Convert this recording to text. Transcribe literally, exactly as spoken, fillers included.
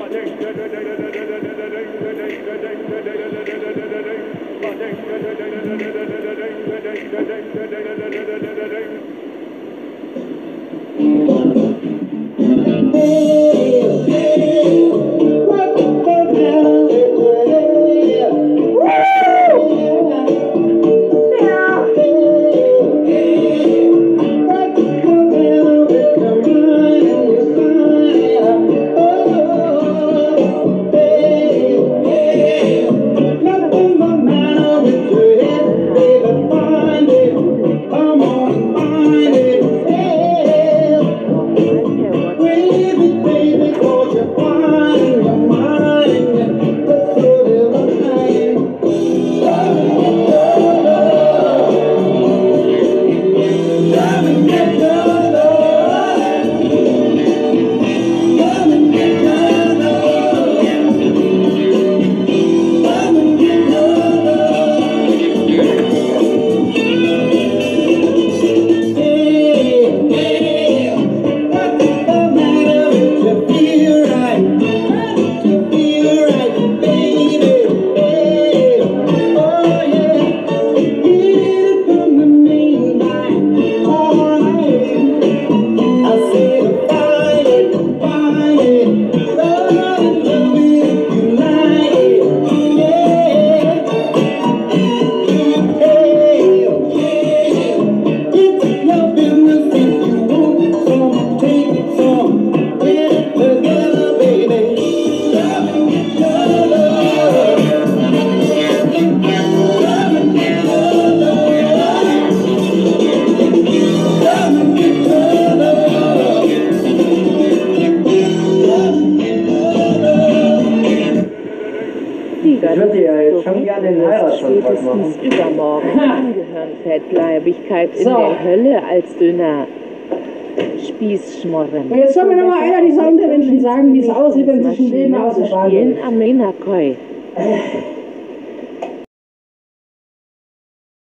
Spätestens übermorgen Gehirnfettleibigkeit in So. der Hölle als dünner Spießschmorren. Jetzt soll mir noch mal einer dieser Untermenschen sagen, wie es aussieht, wenn sie sich ein Leben aus der Bahn spielen am Menakoi.